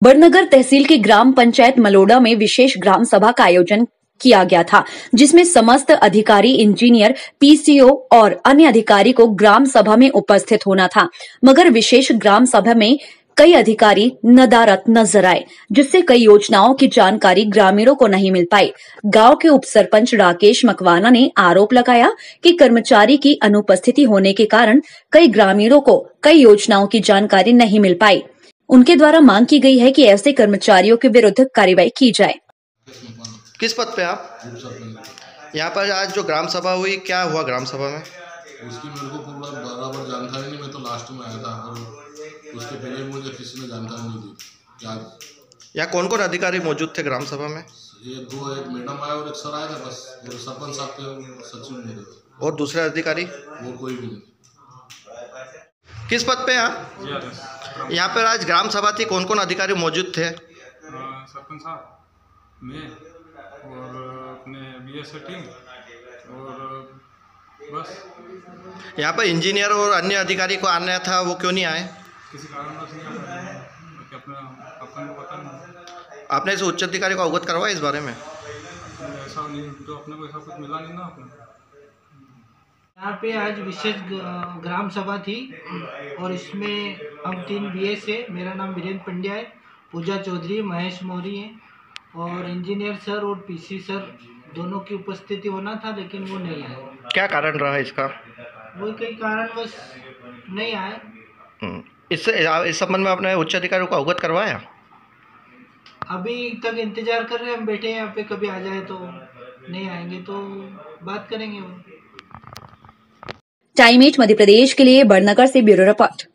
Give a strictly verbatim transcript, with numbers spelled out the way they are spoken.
बड़नगर तहसील की ग्राम पंचायत मलोड़ा में विशेष ग्राम सभा का आयोजन किया गया था, जिसमें समस्त अधिकारी, इंजीनियर, पीसीओ और अन्य अधिकारी को ग्राम सभा में उपस्थित होना था। मगर विशेष ग्राम सभा में कई अधिकारी नदारद नजर आए, जिससे कई योजनाओं की जानकारी ग्रामीणों को नहीं मिल पाई। गांव के उप सरपंच राकेश मकवाना ने आरोप लगाया कि कर्मचारी की अनुपस्थिति होने के कारण कई ग्रामीणों को कई योजनाओं की जानकारी नहीं मिल पाई। उनके द्वारा मांग की गई है कि ऐसे कर्मचारियों के विरुद्ध कार्रवाई की जाए। किस पद पे आप? यहाँ पर आज जो ग्राम सभा हुई, क्या हुआ ग्राम सभा में? उसकी मेरे को पूरा बराबर जानकारी नहीं, मैं तो लास्ट में आया था और उसके पहले मुझे किसी ने जानकारी नहीं दी। क्या यहाँ कौन कौन अधिकारी मौजूद थे ग्राम सभा में? ये दो, एक मैडम आए और एक सर आए थे बस, और सरपंच साहब थे, सचिव नहीं थे। और दूसरे अधिकारी? वो कोई भी नहीं। किस पद पे आप? यहाँ पर आज ग्राम सभा थी, कौन कौन अधिकारी मौजूद थे? सरपंच साहब, मैं और अपने बी एस टीम और बस। यहाँ पर इंजीनियर और अन्य अधिकारी को आना था, वो क्यों नहीं आए? किसी कारणवश नहीं आ पाए, अपना अपन को पता नहीं। आपने इस उच्च अधिकारी को अवगत करवाया इस बारे में? ऐसा नहीं, तो अपने को ऐसा कुछ मिला नहीं ना अपने। यहाँ पे आज विशेष ग्राम सभा थी और इसमें हम तीन बीएस है। मेरा नाम वीरेंद्र पंड्या है, पूजा चौधरी, महेश मौर्य है और इंजीनियर सर और पीसी सर दोनों की उपस्थिति होना था, लेकिन वो नहीं आए। क्या कारण रहा इसका? वो कई कारणवश नहीं आए। इससे इस संबंध में आपने उच्च अधिकारियों को अवगत करवाया? अभी तक इंतजार कर रहे हैं, हम बैठे हैं यहाँ पे, कभी आ जाए तो। नहीं आएंगे तो बात करेंगे वो। टाइम एट मध्य प्रदेश के लिए बड़नगर से ब्यूरो रिपोर्ट।